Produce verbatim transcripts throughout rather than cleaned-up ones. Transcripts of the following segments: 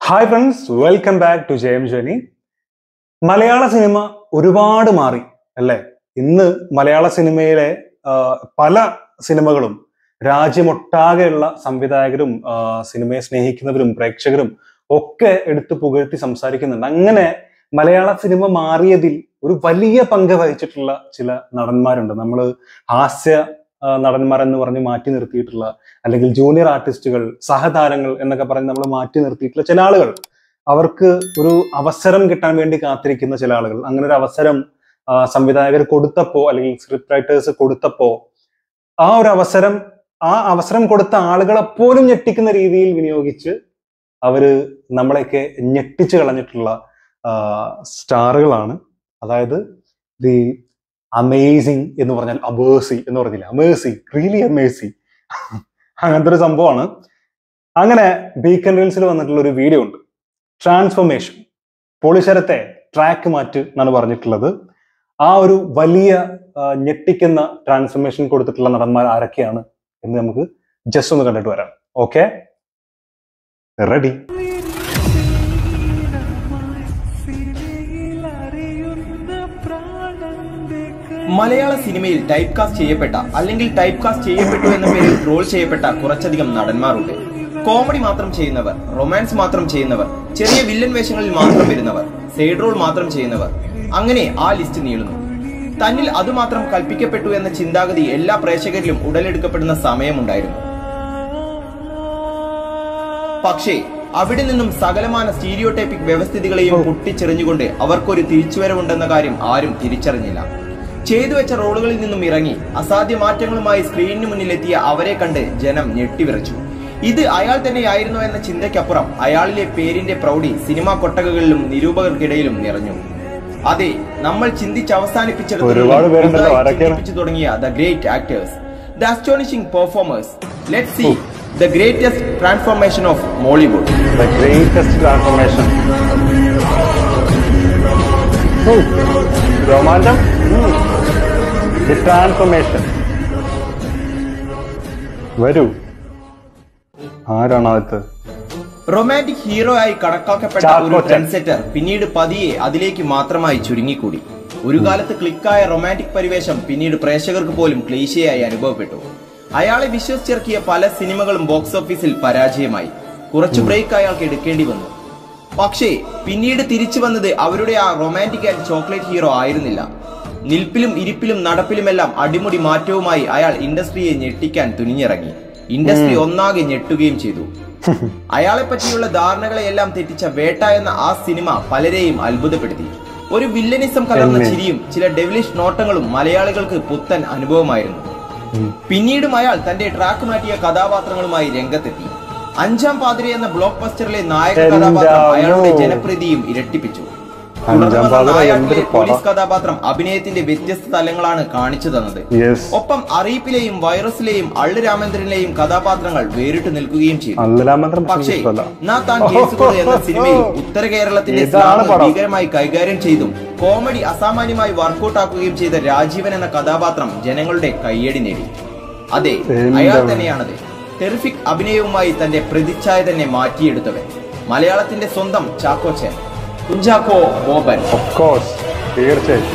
Hi friends, welcome back to J M journey. Malayala cinema ഒരുപാട് മാറി അല്ലേ? ഇന്ന് മലയാള സിനിമയിലെ പല സിനിമകളും രാജ്യമൊട്ടാകെയുള്ള സംവിധായകരും സിനിമയെ സ്നേഹിക്കുന്നവരും പ്രേക്ഷകരും ഒക്കെ എടുത്തു പുകഴ്ത്തി സംസാരിക്കുന്നുണ്ട്. അങ്ങനെ മലയാള സിനിമ മാറിയതിൽ ഒരു വലിയ പങ്ക് വഹിച്ചിട്ടുള്ള ചില നടന്മാരുണ്ട്. നമ്മൾ ഹാസ്യ നടന്മാർ എന്ന് പറഞ്ഞ് മാറ്റി നിർത്തിയിട്ടുള്ള, അല്ലെങ്കിൽ ജൂനിയർ ആർട്ടിസ്റ്റുകൾ, സഹതാരങ്ങൾ എന്നൊക്കെ പറഞ്ഞ് നമ്മൾ മാറ്റി നിർത്തിയിട്ടുള്ള ചില ആളുകൾ, അവർക്ക് ഒരു അവസരം കിട്ടാൻ വേണ്ടി കാത്തിരിക്കുന്ന ചില ആളുകൾ. അങ്ങനെ ഒരു അവസരം സംവിധായകർ കൊടുത്തപ്പോ, അല്ലെങ്കിൽ സ്ക്രിപ്റ്റ് റൈറ്റേഴ്സ് കൊടുത്തപ്പോ, ആ ഒരു അവസരം ആ അവസരം കൊടുത്ത ആളുകളെ പോലും ഞെട്ടിക്കുന്ന രീതിയിൽ വിനിയോഗിച്ച് അവര് നമ്മളെയൊക്കെ ഞെട്ടിച്ച് കളഞ്ഞിട്ടുള്ള സ്റ്റാറുകളാണ്. അതായത് ദി അമേസിങ് എന്ന് പറഞ്ഞാൽ അബേഴ്സി എന്ന് പറഞ്ഞില്ല, അമേസി, റിയലി അമേസി, അങ്ങനത്തെ ഒരു സംഭവമാണ്. അങ്ങനെ ബീക്കൺ റീൽസിൽ വന്നിട്ടുള്ള ഒരു വീഡിയോ ഉണ്ട്, ട്രാൻസ്ഫോർമേഷൻ. പോളിശരത്തെ ട്രാക്ക് മാറ്റ് എന്നാണ് പറഞ്ഞിട്ടുള്ളത്. ആ ഒരു വലിയ ഞെട്ടിക്കുന്ന ട്രാൻസ്ഫോർമേഷൻ കൊടുത്തിട്ടുള്ള നടന്മാർ ആരൊക്കെയാണ് എന്ന് നമുക്ക് ജസ്റ്റ് ഒന്ന് കണ്ടിട്ട് വരാം. Okay, ready? മലയാള സിനിമയിൽ ടൈപ്പ് കാസ്റ്റ് ചെയ്യപ്പെട്ട അല്ലെങ്കിൽ ടൈപ്പ് കാസ്റ്റ് ചെയ്യപ്പെട്ടു എന്ന പേരിൽ ട്രോൾ ചെയ്യപ്പെട്ട കുറച്ചധികം നടന്മാരുണ്ട്. കോമഡി മാത്രം ചെയ്യുന്നവർ, റൊമാൻസ് മാത്രം ചെയ്യുന്നവർ, ചെറിയ വില്ലൻ വേഷങ്ങളിൽ മാത്രം വരുന്നവർ, സൈഡ് റോൾ മാത്രം ചെയ്യുന്നവർ, അങ്ങനെ ആ ലിസ്റ്റ് നീളുന്നു. തന്നിൽ അതുമാത്രം കൽപ്പിക്കപ്പെട്ടു എന്ന ചിന്താഗതി എല്ലാ പ്രേക്ഷകരിലും ഉടലെടുക്കപ്പെടുന്ന സമയമുണ്ടായിരുന്നു. പക്ഷേ അവിടെ നിന്നും സകലമാന സ്റ്റീരിയോടൈപ്പിക് വ്യവസ്ഥിതികളെയും പൊട്ടിച്ചെറിഞ്ഞുകൊണ്ട് അവർക്കൊരു തിരിച്ചുവരവുണ്ടെന്ന കാര്യം ആരും തിരിച്ചറിഞ്ഞില്ല. ചെയ്തു വെച്ച റോളുകളിൽ നിന്നും ഇറങ്ങി അസാധ്യ മാറ്റങ്ങളുമായി സ്ക്രീനിന് മുന്നിലെത്തിയ അവരെ കണ്ട് ജനം ഞെട്ടിവിറച്ചു. ഇത് അയാൾ തന്നെയായിരുന്നോ എന്ന ചിന്തയ്ക്കപ്പുറം അയാളിലെ പേരിന്റെ പ്രൗഢി സിനിമാ കൊട്ടകകളിലും നിരൂപകർക്കിടയിലും നിറഞ്ഞു. അതെ, നമ്മൾ ചിന്തിച്ച് അവസാനിപ്പിച്ചെടുത്തു തുടങ്ങിയ the great actors, the astonishing performers. Let's see the greatest transformation of Mollywood. The greatest transformation. Romancham, the transformation. വരൂ, ആരാണ് അത്? റൊമാന്റിക് ഹീറോ ആയി കണക്കാക്കപ്പെട്ട ഒരു ട്രെൻഡ് സെറ്റർ പിന്നീട് പതിയെ അതിലേക്ക് മാത്രമായി ചുരുങ്ങിക്കൂടി. ഒരു കാലത്ത് ക്ലിക്കായ റൊമാന്റിക് പരിവേഷം പിന്നീട് പ്രേക്ഷകർക്ക് പോലും ക്ലീശയായി അനുഭവപ്പെട്ടു. അയാളെ വിശ്വസിച്ചിറക്കിയ പല സിനിമകളും ബോക്സ് ഓഫീസിൽ പരാജയമായി. കുറച്ചു ബ്രേക്ക് അയാൾക്ക് എടുക്കേണ്ടി വന്നു. പക്ഷേ പിന്നീട് തിരിച്ചു വന്നത് അവരുടെ ആ റൊമാന്റിക് ആൻഡ് ചോക്ലേറ്റ് ഹീറോ ആയിരുന്നില്ല. നിൽപ്പിലും ഇരിപ്പിലും നടപ്പിലുമെല്ലാം അടിമുടി മാറ്റവുമായി അയാൾ ഇൻഡസ്ട്രിയെ ഞെട്ടിക്കാൻ തുനിഞ്ഞിറങ്ങി. ഇൻഡസ്ട്രി ഒന്നാകെ ഞെട്ടുകയും ചെയ്തു. അയാളെ പറ്റിയുള്ള ധാരണകളെയെല്ലാം തെറ്റിച്ച വേട്ട എന്ന ആ സിനിമ പലരെയും അത്ഭുതപ്പെടുത്തി. ഒരു വില്ലനിസം കലർന്ന ചിരിയും ചില ഡെവിലിഷ് നോട്ടങ്ങളും മലയാളികൾക്ക് പുത്തൻ അനുഭവമായിരുന്നു. പിന്നീടും അയാൾ തന്റെ ട്രാക്ക് മാറ്റിയ കഥാപാത്രങ്ങളുമായി രംഗത്തെത്തി. അഞ്ചാം പാതിരി എന്ന ബ്ലോക്ക് ബസ്റ്ററിലെ നായക കഥാപാത്രം അയാളുടെ ജനപ്രീതിയും ഇരട്ടിപ്പിച്ചു. നായകനിലെ പോലീസ് കഥാപാത്രം അഭിനയത്തിന്റെ വ്യത്യസ്ത തലങ്ങളാണ് കാണിച്ചു തന്നത്. ഒപ്പം അറിയിപ്പിലെയും വൈറസിലെയും അള്ളു രാമേന്ദ്രനിലെയും കഥാപാത്രങ്ങൾ വേറിട്ട് നിൽക്കുകയും ചെയ്തു. പക്ഷേ നാത്താൻ കേസുകൾ എന്ന സിനിമയിൽ ഉത്തര കേരളത്തിന്റെ ഭീകരമായി കൈകാര്യം ചെയ്തും കോമഡി അസാമാന്യമായി വർക്കൗട്ട് ആക്കുകയും ചെയ്ത രാജീവൻ എന്ന കഥാപാത്രം ജനങ്ങളുടെ കയ്യടി നേടി. അതെ, അയാൾ തന്നെയാണത്. ടെറിഫിക് അഭിനയവുമായി തന്റെ പ്രതിച്ഛായ തന്നെ മാറ്റിയെടുത്തവൻ, മലയാളത്തിന്റെ സ്വന്തം ചാക്കോച്ചൻ, കുഞ്ചാക്കോ ബോബൻ. ഓഫ് കോഴ്സ്, തീർച്ചയായും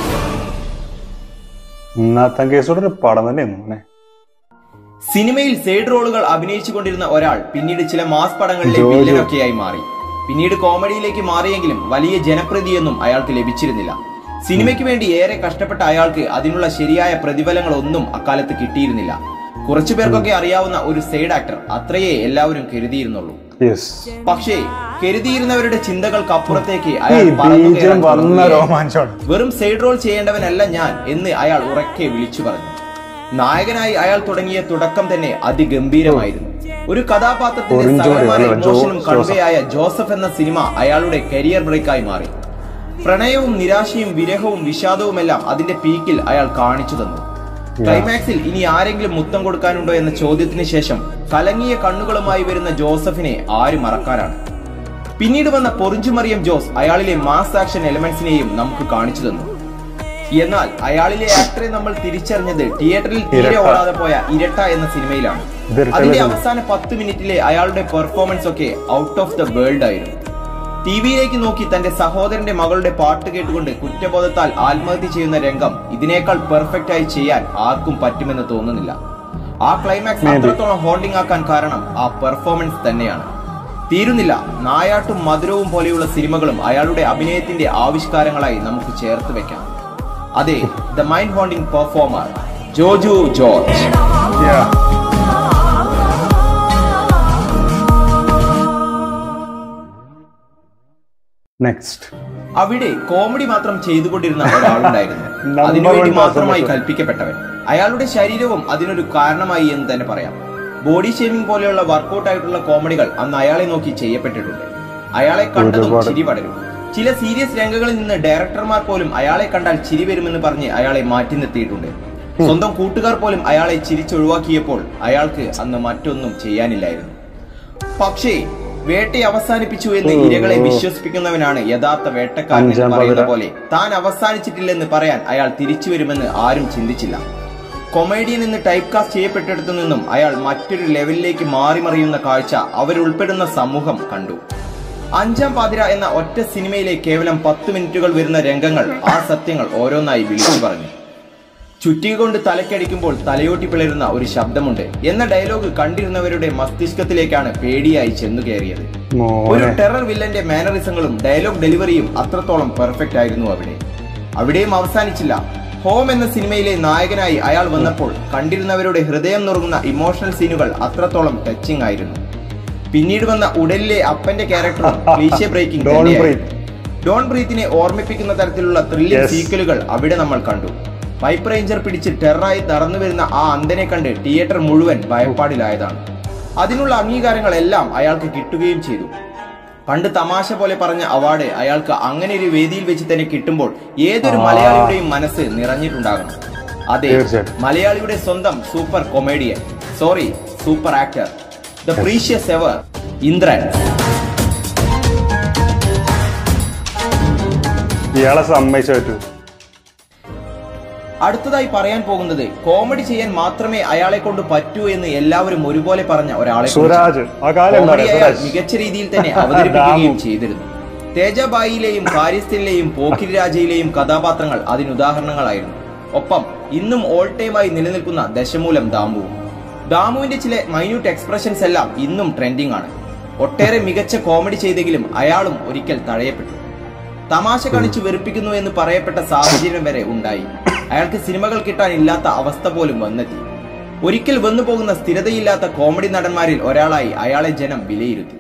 പടം തന്നെ. സിനിമയിൽ സൈഡ് റോളുകൾ അഭിനയിച്ചുകൊണ്ടിരുന്ന ഒരാൾ പിന്നീട് ചില മാസ് പടങ്ങളിലെ വില്ലനൊക്കെയായി മാറി. പിന്നീട് കോമഡിയിലേക്ക് മാറിയെങ്കിലും വലിയ ജനപ്രീതിയൊന്നും അയാൾക്ക് ലഭിച്ചിരുന്നില്ല. സിനിമയ്ക്ക് വേണ്ടി ഏറെ കഷ്ടപ്പെട്ട അയാൾക്ക് അതിനുള്ള ശരിയായ പ്രതിഫലങ്ങളൊന്നും അക്കാലത്ത് കിട്ടിയിരുന്നില്ല. കുറച്ചു പേർക്കൊക്കെ അറിയാവുന്ന ഒരു സൈഡ് ആക്ടർ, അത്രയേ എല്ലാവരും കരുതിയിരുന്നുള്ളൂ. പക്ഷേ കരുതിയിരുന്നവരുടെ ചിന്തകൾക്ക് അപ്പുറത്തേക്ക് അയാൾ വെറും സൈഡ് റോൾ ചെയ്യേണ്ടവനല്ല ഞാൻ എന്ന് അയാൾ ഉറക്കെ വിളിച്ചു പറഞ്ഞു. നായകനായി അയാൾ തുടങ്ങിയ തുടക്കം തന്നെ അതിഗംഭീരമായിരുന്നു. ഒരു കഥാപാത്രത്തിന്റെ സകലമായ ഇമോഷനും കൺവേയായ ജോസഫ് എന്ന സിനിമ അയാളുടെ കരിയർ ബ്രേക്കായി മാറി. പ്രണയവും നിരാശയും വിരഹവും വിഷാദവുമെല്ലാം അതിന്റെ പീക്കിൽ അയാൾ കാണിച്ചു തന്നു. ക്ലൈമാക്സിൽ ഇനി ആരെങ്കിലും മുത്തം കൊടുക്കാനുണ്ടോ എന്ന ചോദ്യത്തിന് ശേഷം കലങ്ങിയ കണ്ണുകളുമായി വരുന്ന ജോസഫിനെ ആര് മറക്കാനാണ്? പിന്നീട് വന്ന പൊറിഞ്ചുമറിയം ജോസ് അയാളിലെ മാസ് ആക്ഷൻ എലമെന്റ്സിനെയും നമുക്ക് കാണിച്ചു തന്നു. എന്നാൽ അയാളിലെ ആക്ടറെ നമ്മൾ തിരിച്ചറിഞ്ഞത് തിയേറ്ററിൽ തീരെ ഓടാതെ പോയ ഇരട്ട എന്ന സിനിമയിലാണ്. അതിന്റെ അവസാന പത്ത് മിനിറ്റിലെ അയാളുടെ പെർഫോമൻസ് ഒക്കെ ഔട്ട് ഓഫ് ദ വേൾഡ് ആയിരുന്നു. ടി വിയിലേക്ക് നോക്കി തന്റെ സഹോദരന്റെ മകളുടെ പാട്ട് കേട്ടുകൊണ്ട് കുറ്റബോധത്താൽ ആത്മഹത്യ ചെയ്യുന്ന രംഗം ഇതിനേക്കാൾ പെർഫെക്റ്റ് ആയി ചെയ്യാൻ ആർക്കും പറ്റുമെന്ന് തോന്നുന്നില്ല. ആ ക്ലൈമാക്സ് അത്രത്തോളം ഹോൾഡിംഗ് ആക്കാൻ കാരണം ആ പെർഫോമൻസ് തന്നെയാണ്. തീരുന്നില്ല, നായാട്ടും മധുരവും പോലെയുള്ള സിനിമകളും അയാളുടെ അഭിനയത്തിന്റെ ആവിഷ്കാരങ്ങളായി നമുക്ക് ചേർത്ത് വെക്കാം. അതെ, the mind haunting performer Joju George. Next, അവിടെ കോമഡി മാത്രം ചെയ്തുകൊണ്ടിരുന്ന ഒരാളുണ്ടായിരുന്നു. അതിനുവേണ്ടി മാത്രമായി കൽപ്പിക്കപ്പെട്ടവൻ. അയാളുടെ ശരീരവും അതിനൊരു കാരണമായി എന്ന് തന്നെ പറയാം. ബോഡി ഷേമിംഗ് പോലെയുള്ള വർക്കൗട്ട് ആയിട്ടുള്ള കോമഡികൾ അന്ന് അയാളെ നോക്കി ചെയ്യപ്പെട്ടിട്ടുണ്ട്. അയാളെ കണ്ടതും ചിരി പടരും. ചില സീരിയസ് രംഗങ്ങളിൽ നിന്ന് ഡയറക്ടർമാർ പോലും അയാളെ കണ്ടാൽ ചിരി വരുമെന്ന് പറഞ്ഞ് അയാളെ മാറ്റി നിർത്തിയിട്ടുണ്ട്. സ്വന്തം കൂട്ടുകാർ പോലും അയാളെ ചിരിച്ചൊഴിവാക്കിയപ്പോൾ അയാൾക്ക് അന്ന് മറ്റൊന്നും ചെയ്യാനില്ലായിരുന്നു. പക്ഷേ വേട്ട അവസാനിപ്പിച്ചു എന്ന് ഇരകളെ വിശ്വസിപ്പിക്കുന്നവനാണ് യഥാർത്ഥ വേട്ടക്കാരൻ എന്ന് പറയുന്ന പോലെ താൻ അവസാനിച്ചിട്ടില്ലെന്ന് പറയാൻ അയാൾ തിരിച്ചു വരുമെന്ന് ആരും ചിന്തിച്ചില്ല. കൊമേഡിയൻ എന്ന് ടൈപ്പ് കാസ്റ്റ് ചെയ്യപ്പെട്ടിടത്തു നിന്നും അയാൾ മറ്റൊരു ലെവലിലേക്ക് മാറി മറിയുന്ന കാഴ്ച അവരുൾപ്പെടുന്ന സമൂഹം കണ്ടു. അഞ്ചാം പാതിര എന്ന ഒറ്റ സിനിമയിലെ കേവലം പത്ത് മിനിറ്റുകൾ വരുന്ന രംഗങ്ങൾ ആ സത്യങ്ങൾ ഓരോന്നായി വിളിച്ചു പറഞ്ഞു. ചുറ്റിക കൊണ്ട് തലക്കടിക്കുമ്പോൾ തലയോട്ടി പിളരുന്ന ഒരു ശബ്ദമുണ്ട് എന്ന ഡയലോഗ് കണ്ടിരുന്നവരുടെ മസ്തിഷ്കത്തിലേക്കാണ് പേടിയായി ചെന്നു കയറിയത്. ഒരു ടെറർ വില്ലന്റെ മാനറിസങ്ങളും ഡയലോഗ് ഡെലിവറിയും അത്രത്തോളം പെർഫെക്റ്റ് ആയിരുന്നു അവിടെ. അവിടെയും അവസാനിച്ചില്ല. ഹോം എന്ന സിനിമയിലെ നായകനായി അയാൾ വന്നപ്പോൾ കണ്ടിരുന്നവരുടെ ഹൃദയം നുറുങ്ങുന്ന ഇമോഷണൽ സീനുകൾ അത്രത്തോളം ടച്ചിങ് ആയിരുന്നു. പിന്നീട് വന്ന ഉടലിലെ അപ്പന്റെ ക്യാരക്ടറും ക്ലീഷേ ബ്രേക്കിംഗ് തന്നെയായിരുന്നു. ഡോൺ ബ്രീത്തിനെ ഓർമ്മിപ്പിക്കുന്ന തരത്തിലുള്ള ത്രില്ലിംഗ് സീക്വലുകൾ അവിടെ നമ്മൾ കണ്ടു. പൈപ്പ് റേഞ്ചർ പിടിച്ച് ടെററായി നടന്നു വരുന്ന ആ അന്ധനെ കണ്ട് തിയേറ്റർ മുഴുവൻ ഭയപ്പാടിലായതാണ്. അതിനുള്ള അംഗീകാരങ്ങളെല്ലാം അയാൾക്ക് കിട്ടുകയും ചെയ്തു. പണ്ട് തമാശ പോലെ പറഞ്ഞ അവാർഡ് അയാൾക്ക് അങ്ങനെ ഒരു വേദിയിൽ വെച്ച് തന്നെ കിട്ടുമ്പോൾ ഏതൊരു മലയാളിയുടെയും മനസ്സ് നിറഞ്ഞിട്ടുണ്ടാകണം. അതെ, മലയാളിയുടെ സ്വന്തം super comedian, sorry super actor, the precious ever Indran. ഇയാളെ സമ്മതിച്ചു. അടുത്തതായി പറയാൻ പോകുന്നത് കോമഡി ചെയ്യാൻ മാത്രമേ അയാളെ കൊണ്ട് പറ്റൂ എന്ന് എല്ലാവരും ഒരുപോലെ പറഞ്ഞ ഒരാളെ കോമഡി അയാൾ മികച്ച രീതിയിൽ തന്നെ അവതരിപ്പിക്കുകയും ചെയ്തിരുന്നു. തേജബായിയിലെയും കാര്യസ്ഥയിലെയും പോക്കിരി രാജയിലെയും കഥാപാത്രങ്ങൾ അതിനുദാഹരണങ്ങളായിരുന്നു. ഒപ്പം ഇന്നും ഓൾ ടൈമായി നിലനിൽക്കുന്ന ദശമൂലം ദാമുവും. ദാമുവിന്റെ ചില മൈന്യൂട്ട് എക്സ്പ്രഷൻസ് എല്ലാം ഇന്നും ട്രെൻഡിംഗ് ആണ്. ഒട്ടേറെ മികച്ച കോമഡി ചെയ്തെങ്കിലും അയാളും ഒരിക്കൽ തഴയപ്പെട്ടു. തമാശ കളിച്ചു വെറുപ്പിക്കുന്നു എന്ന് പറയപ്പെട്ട സാഹചര്യം വരെ ഉണ്ടായി. അയാൾക്ക് സിനിമകൾ കിട്ടാനില്ലാത്ത അവസ്ഥ പോലും വന്നെത്തി. ഒരിക്കൽ വന്നു പോകുന്ന സ്ഥിരതയില്ലാത്ത കോമഡി നടന്മാരിൽ ഒരാളായി അയാളെ ജനം വിലയിരുത്തി.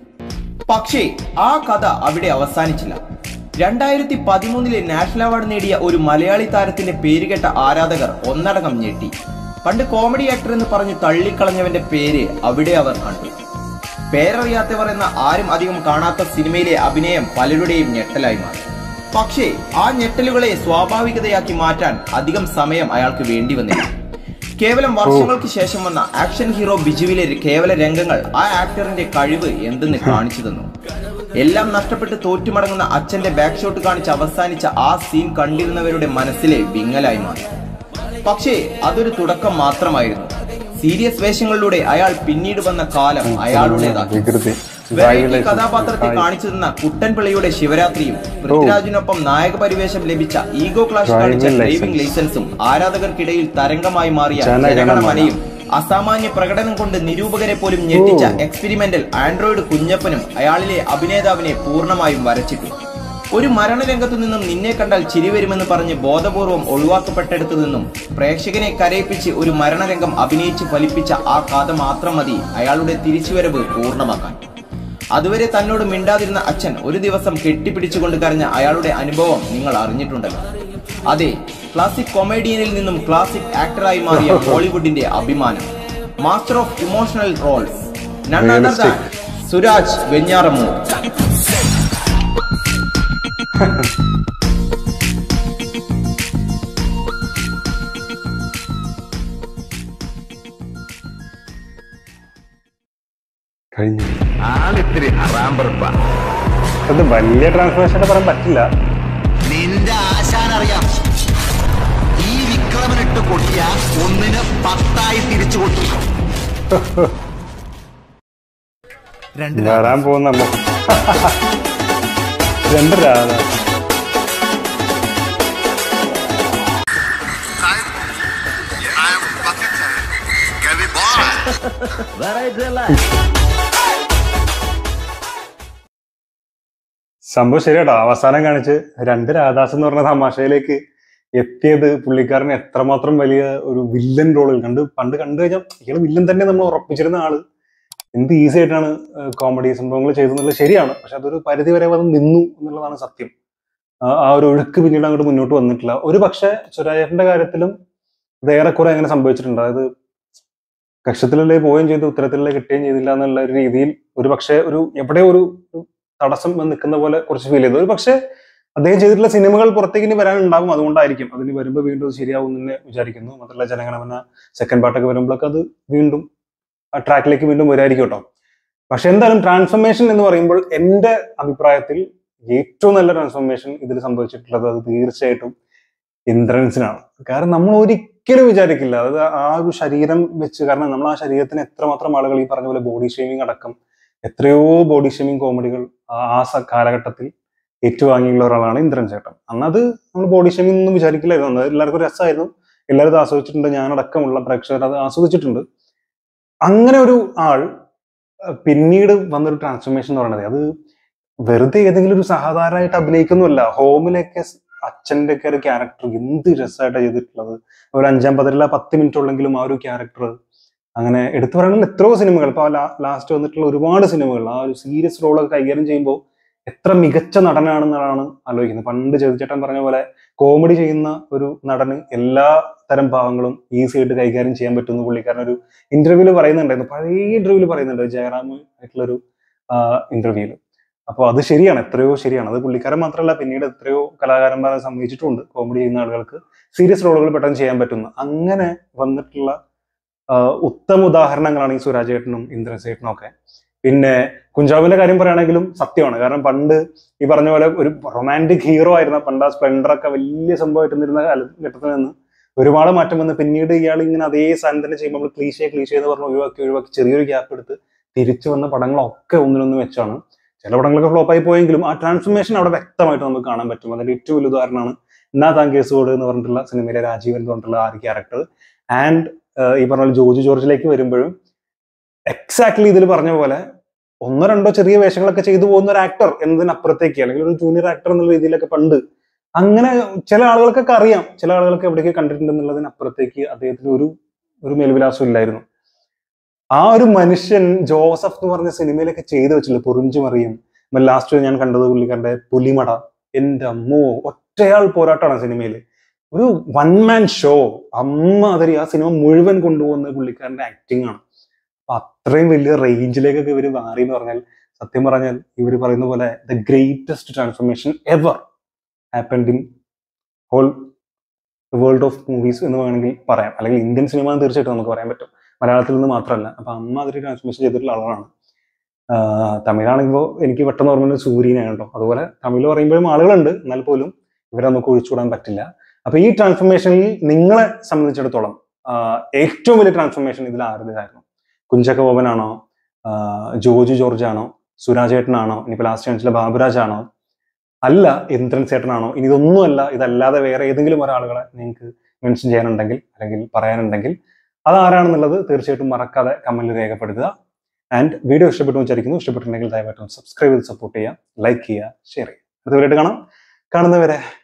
പക്ഷേ ആ കഥ അവിടെ അവസാനിച്ചില്ല. രണ്ടായിരത്തി പതിമൂന്നിലെ നാഷണൽ അവാർഡ് നേടിയ ഒരു മലയാളി താരത്തിന്റെ പേരുകെട്ട ആരാധകർ ഒന്നടങ്കം ഞെട്ടി. പണ്ട് കോമഡി ആക്ടർ എന്ന് പറഞ്ഞു തള്ളിക്കളഞ്ഞവന്റെ പേര് അവിടെ അവർ കണ്ടു. പേരറിയാത്തവർ എന്ന ആരും അധികം കാണാത്ത സിനിമയിലെ അഭിനയം പലരുടെയും ഞെട്ടലായി മാറി. പക്ഷേ ആ ഞെട്ടലുകളെ സ്വാഭാവികതയാക്കി മാറ്റാൻ അധികം സമയം അയാൾക്ക് വേണ്ടി വന്നില്ല. കേവലം വർഷങ്ങൾക്ക് ശേഷം വന്ന ആക്ഷൻ ഹീറോ ബിജുവിലെ കേവല രംഗങ്ങൾ ആ ആക്ടറിന്റെ കഴിവ് എന്തെന്ന് കാണിച്ചു തന്നു. എല്ലാം നഷ്ടപ്പെട്ട് തോറ്റുമടങ്ങുന്ന അച്ഛന്റെ ബാക്ക് ഷോട്ട് കാണിച്ച് അവസാനിച്ച ആ സീൻ കണ്ടിരുന്നവരുടെ മനസ്സിലെ വിങ്ങലായി മാറി. പക്ഷേ അതൊരു തുടക്കം മാത്രമായിരുന്നു. സീരിയസ് വേഷങ്ങളിലൂടെ അയാൾ പിന്നീട് വന്ന കാലം അയാളുടേതാക്കി. വെറൈറ്റി കഥാപാത്രത്തെ കാണിച്ചു തന്ന കുട്ടൻപിള്ളയുടെ ശിവരാത്രിയും പൃഥ്വിരാജിനൊപ്പം നായക പരിവേഷം ലഭിച്ച ഈഗോ ക്ലാഷ് കാണിച്ച ഡ്രൈവിംഗ് ലൈസൻസും ആരാധകർക്കിടയിൽ തരംഗമായി മാറിയ ജനഗണമനയും അസാമാന്യ പ്രകടനം കൊണ്ട് നിരൂപകരെ പോലും ഞെട്ടിച്ച എക്സ്പെരിമെന്റൽ ആൻഡ്രോയിഡ് കുഞ്ഞപ്പനും അയാളിലെ അഭിനേതാവിനെ പൂർണ്ണമായും വരച്ചിട്ടു. ഒരു മരണരംഗത്തു നിന്നും നിന്നെ കണ്ടാൽ ചിരി വരുമെന്ന് പറഞ്ഞ് ബോധപൂർവം ഒഴിവാക്കപ്പെട്ടിടത്തു നിന്നും പ്രേക്ഷകനെ കരയിപ്പിച്ച് ഒരു മരണരംഗം അഭിനയിച്ച് ഫലിപ്പിച്ച ആ കഥ മാത്രം മതി അയാളുടെ തിരിച്ചുവരവ് പൂർണ്ണമാക്കാൻ. അതുവരെ തന്നോട് മിണ്ടാതിരുന്ന അച്ഛൻ ഒരു ദിവസം കെട്ടിപ്പിടിച്ചുകൊണ്ട് കരഞ്ഞ അയാളുടെ അനുഭവം നിങ്ങൾ അറിഞ്ഞിട്ടുണ്ടല്ലോ. അതെ, ക്ലാസിക് കൊമേഡിയനിൽ നിന്നും ക്ലാസിക് ആക്ടറായി മാറിയ ബോളിവുഡിന്റെ അഭിമാനം, master of emotional roles, none other than Suraj Venjaramoodu. അത് വലിയ ട്രാൻസ്ഫോർമേഷൻ പറയാൻ പറ്റില്ല. നിന്റെ ആശാനറിയാം, ഈ വിക്രമനിട്ട് കൊട്ടിയ ഒന്നിന് പത്തായി തിരിച്ചു കൊട്ടി. വരാൻ പോകുന്ന രണ്ട് രാധ. സംഭവം ശരിയാട്ടോ. അവസാനം കാണിച്ച് രണ്ട് രാധാസ് എന്ന് പറഞ്ഞ തമാശയിലേക്ക് എത്തിയത് പുള്ളിക്കാരൻ എത്രമാത്രം വലിയ ഒരു വില്ലൻ റോളിൽ കണ്ട് പണ്ട് കണ്ടു കഴിഞ്ഞാൽ ഇയാൾ വില്ലൻ തന്നെ നമ്മൾ ഉറപ്പിച്ചിരുന്ന ആള് എന്ത് ഈസി ആയിട്ടാണ് കോമഡി സംഭവങ്ങൾ ചെയ്തെന്നുള്ളത് ശരിയാണ്. പക്ഷെ അതൊരു പരിധി വരെ അത് നിന്നു എന്നുള്ളതാണ് സത്യം. ആ ഒരു ഒഴുക്ക് പിന്നീട് അങ്ങോട്ട് മുന്നോട്ട് വന്നിട്ടില്ല. ഒരു പക്ഷെ സുരാജേട്ടന്റെ കാര്യത്തിലും ഇത് ഏറെക്കുറെ അങ്ങനെ സംഭവിച്ചിട്ടുണ്ട്. അതായത് കക്ഷത്തിലല്ലേ പോവുകയും ചെയ്തു, ഉത്തരത്തിലല്ലേ കിട്ടുകയും ചെയ്തില്ല എന്നുള്ള ഒരു രീതിയിൽ ഒരു പക്ഷെ ഒരു എവിടെയോ ഒരു തടസ്സം നിൽക്കുന്ന പോലെ കുറച്ച് ഫീൽ ചെയ്തു. ഒരു പക്ഷെ അദ്ദേഹം ചെയ്തിട്ടുള്ള സിനിമകൾ പുറത്തേക്ക് ഇനി വരാനുണ്ടാകും, അതുകൊണ്ടായിരിക്കും. അതിന് വരുമ്പോൾ വീണ്ടും അത് ശരിയാവും എന്ന് വിചാരിക്കുന്നു. മാത്രമല്ല ജനഗണമന സെക്കൻഡ് പാർട്ടൊക്കെ വരുമ്പോഴൊക്കെ അത് വീണ്ടും ആ ട്രാക്കിലേക്ക് വീണ്ടും വരായിരിക്കും കേട്ടോ. പക്ഷെ എന്തായാലും ട്രാൻസ്ഫർമേഷൻ എന്ന് പറയുമ്പോൾ എൻ്റെ അഭിപ്രായത്തിൽ ഏറ്റവും നല്ല ട്രാൻസ്ഫർമേഷൻ ഇതിൽ സംഭവിച്ചിട്ടുള്ളത് അത് തീർച്ചയായിട്ടും ഇന്ദ്രൻസിനാണ്. കാരണം നമ്മൾ ഒരിക്കലും വിചാരിക്കില്ല, അതായത് ആ ഒരു ശരീരം വെച്ച്, കാരണം നമ്മൾ ആ ശരീരത്തിന് എത്രമാത്രം ആളുകൾ ഈ പറഞ്ഞ പോലെ ബോഡി ഷേമിങ് അടക്കം എത്രയോ ബോഡി ഷേമിങ് കോമഡികൾ ആ കാലഘട്ടത്തിൽ ഏറ്റുവാങ്ങിയുള്ള ഒരാളാണ് ഇന്ദ്രൻ ചേട്ടൻ. അന്നത് നമ്മൾ ബോഡി ഷേമിങ് ഒന്നും വിചാരിക്കില്ലായിരുന്നു. അന്നത് എല്ലാവർക്കും ഒരു രസമായിരുന്നു, എല്ലാവരും അത് ആസ്വദിച്ചിട്ടുണ്ട്, ഞാനടക്കമുള്ള പ്രേക്ഷകർ അത് ആസ്വദിച്ചിട്ടുണ്ട്. അങ്ങനെ ഒരു ആൾ പിന്നീട് വന്നൊരു ട്രാൻസ്ഫോർമേഷൻ എന്ന് പറയുന്നത് അത് വെറുതെ ഏതെങ്കിലും ഒരു സഹതാരമായിട്ട് അഭിനയിക്കുന്നുമല്ല. ഹോമിലൊക്കെ അച്ഛൻ്റെ ഒക്കെ ഒരു ക്യാരക്ടർ എന്ത് രസമായിട്ടാണ് ചെയ്തിട്ടുള്ളത്. ഒരു അഞ്ചാം പതിനല്ല പത്ത് മിനിറ്റ് ഉള്ളെങ്കിലും ആ ഒരു ക്യാരക്ടർ അങ്ങനെ എടുത്തു പറയണമെങ്കിൽ എത്രയോ സിനിമകൾ, ഇപ്പൊ ലാസ്റ്റ് വന്നിട്ടുള്ള ഒരുപാട് സിനിമകൾ ആ ഒരു സീരിയസ് റോളൊക്കെ കൈകാര്യം ചെയ്യുമ്പോൾ എത്ര മികച്ച നടനാണെന്നാണ് ആലോചിക്കുന്നത്. പണ്ട് ചേട്ടൻ പറഞ്ഞ പോലെ കോമഡി ചെയ്യുന്ന ഒരു നടന് എല്ലാ തരം ഭാവങ്ങളും ഈസി ആയിട്ട് കൈകാര്യം ചെയ്യാൻ പറ്റുന്ന പുള്ളിക്കാരൻ ഒരു ഇന്റർവ്യൂല് പറയുന്നുണ്ടായിരുന്നു, പഴയ ഇന്റർവ്യൂല് പറയുന്നുണ്ട്, ജയറാം ആയിട്ടുള്ളൊരു ഇന്റർവ്യൂല്. അപ്പോൾ അത് ശരിയാണ്, എത്രയോ ശരിയാണ്. അത് പുള്ളിക്കാരൻ മാത്രമല്ല, പിന്നീട് എത്രയോ കലാകാരന്മാരെ സമ്മതിച്ചിട്ടുണ്ട് കോമഡി ചെയ്യുന്ന ആളുകൾക്ക് സീരിയസ് റോളുകൾ പെട്ടെന്ന് ചെയ്യാൻ പറ്റുന്ന. അങ്ങനെ വന്നിട്ടുള്ള ഉത്തമ ഉദാഹരണങ്ങളാണ് ഈ സുരാജേട്ടനും ഇന്ദ്രൻസേട്ടനും ഒക്കെ. പിന്നെ കുഞ്ചാബിന്റെ കാര്യം പറയുകയാണെങ്കിലും സത്യമാണ്. കാരണം പണ്ട് ഈ പറഞ്ഞ പോലെ ഒരു റൊമാൻറ്റിക് ഹീറോ ആയിരുന്ന പണ്ട് ആ സ്പ്ലെൻഡറൊക്കെ വലിയ സംഭവമായിട്ട് നിന്നിരുന്ന കാലഘട്ടത്തിൽ നിന്ന് ഒരുപാട് മാറ്റം വന്ന് പിന്നീട് ഇയാൾ ഇങ്ങനെ അതേ സാധനം തന്നെ ചെയ്യുമ്പോൾ നമ്മൾ ക്ലീഷേ ക്ലീഷേ എന്ന് പറഞ്ഞ് ഒഴിവാക്കി ഒഴിവാക്കി ചെറിയൊരു ഗ്യാപ്പ് എടുത്ത് തിരിച്ചു വന്ന പടങ്ങളൊക്കെ ഒന്നിനൊന്ന് വെച്ചാണ്. ചില പടങ്ങളൊക്കെ ഫ്ലോപ്പായി പോയെങ്കിലും ആ ട്രാൻസ്ഫോർമേഷൻ അവിടെ വ്യക്തമായിട്ട് നമുക്ക് കാണാൻ പറ്റും. അതിന്റെ ഏറ്റവും വലിയ ഉദാഹരണമാണ് എന്നാ താൻ കേസുകോട് എന്ന് പറഞ്ഞിട്ടുള്ള സിനിമയിലെ രാജീവൻ എന്ന് പറഞ്ഞിട്ടുള്ള ആ ഒരു ക്യാരക്ടർ. ആൻഡ് ഈ പറഞ്ഞ പോലെ ജോജു ജോർജിലേക്ക് വരുമ്പോഴും എക്സാക്ട്ലി ഇതിൽ പറഞ്ഞ പോലെ ഒന്നോ രണ്ടോ ചെറിയ വേഷങ്ങളൊക്കെ ചെയ്തു പോകുന്ന ഒരു ആക്ടർ എന്നതിനപ്പുറത്തേക്ക്, അല്ലെങ്കിൽ ഒരു ജൂനിയർ ആക്ടർ എന്നുള്ള രീതിയിലൊക്കെ പണ്ട് അങ്ങനെ ചില ആളുകൾക്കൊക്കെ അറിയാം, ചില ആളുകൾക്ക് എവിടേക്ക് കണ്ടിട്ടുണ്ട് എന്നുള്ളതിനപ്പുറത്തേക്ക് അദ്ദേഹത്തിന് ഒരു ഒരു മേൽവിലാസം ഇല്ലായിരുന്നു. ആ ഒരു മനുഷ്യൻ ജോസഫ് എന്ന് പറഞ്ഞ സിനിമയിലൊക്കെ ചെയ്തു വെച്ചില്ല, പൊറിഞ്ചുമറിയും. ലാസ്റ്റ് ഞാൻ കണ്ടത് പുള്ളിക്കാരന്റെ പുലിമട, എന്റെ അമ്മോ ഒറ്റയാൾ പോരാട്ടമാണ് സിനിമയിൽ. ഒരു വൺ മാൻ ഷോ, അമ്മ അതിരി ആ സിനിമ മുഴുവൻ കൊണ്ടുപോകുന്ന പുള്ളിക്കാരന്റെ ആക്ടിങ് ആണ്. അപ്പൊ അത്രയും വലിയ റേഞ്ചിലേക്കൊക്കെ ഇവർ മാറി എന്ന് പറഞ്ഞാൽ സത്യം പറഞ്ഞാൽ ഇവർ പറയുന്ന പോലെ the greatest transformation ever happened in whole world of movies എന്ന് വേണമെങ്കിൽ പറയാം. അല്ലെങ്കിൽ ഇന്ത്യൻ സിനിമ എന്ന് തീർച്ചയായിട്ടും നമുക്ക് പറയാൻ പറ്റും, മലയാളത്തിൽ നിന്ന് മാത്രമല്ല. അപ്പൊ അമ്മ അതിൽ ട്രാൻസ്ഫോർമേഷൻ ചെയ്തിട്ടുള്ള ആളാണ്. തമിഴാണെങ്കിലോ എനിക്ക് പെട്ടെന്ന് ഓർമ്മ സൂര്യനാണ് കേട്ടോ. അതുപോലെ തമിഴ് പറയുമ്പോഴും ആളുകളുണ്ട്, എന്നാൽ പോലും ഇവരെ നമുക്ക് ഒഴിച്ചുകൂടാൻ പറ്റില്ല. അപ്പൊ ഈ ട്രാൻസ്ഫോർമേഷനിൽ നിങ്ങളെ സംബന്ധിച്ചിടത്തോളം ഏറ്റവും വലിയ ട്രാൻസ്ഫോർമേഷൻ ഇതിൽ ആരുടേതായിരുന്നു? കുഞ്ചക്ക ബോബനാണോ, ജോജു ജോർജ് ആണോ, സുരാജേട്ടനാണോ, ഇനിയിപ്പോൾ ലാസ്റ്റ് കാണിച്ചില്ല ബാബുരാജ് ആണോ, അല്ല ഇന്ദ്രൻ ചേട്ടനാണോ, ഇനി ഇതൊന്നുമല്ല ഇതല്ലാതെ വേറെ ഏതെങ്കിലും ഒരാളുകളെ നിങ്ങൾക്ക് മെൻഷൻ ചെയ്യാനുണ്ടെങ്കിൽ അല്ലെങ്കിൽ പറയാനുണ്ടെങ്കിൽ അതാരാണെന്നുള്ളത് തീർച്ചയായിട്ടും മറക്കാതെ കമന്റിൽ രേഖപ്പെടുത്തുക. ആൻഡ് വീഡിയോ ഇഷ്ടപ്പെട്ടു വിചാരിക്കുന്നു. ഇഷ്ടപ്പെട്ടിട്ടുണ്ടെങ്കിൽ ദയവായിട്ടും സബ്സ്ക്രൈബ് ചെയ്ത് സപ്പോർട്ട് ചെയ്യുക, ലൈക്ക് ചെയ്യുക, ഷെയർ ചെയ്യുക. അതുവരെയായിട്ട് കാണാം. കാണുന്നവരെ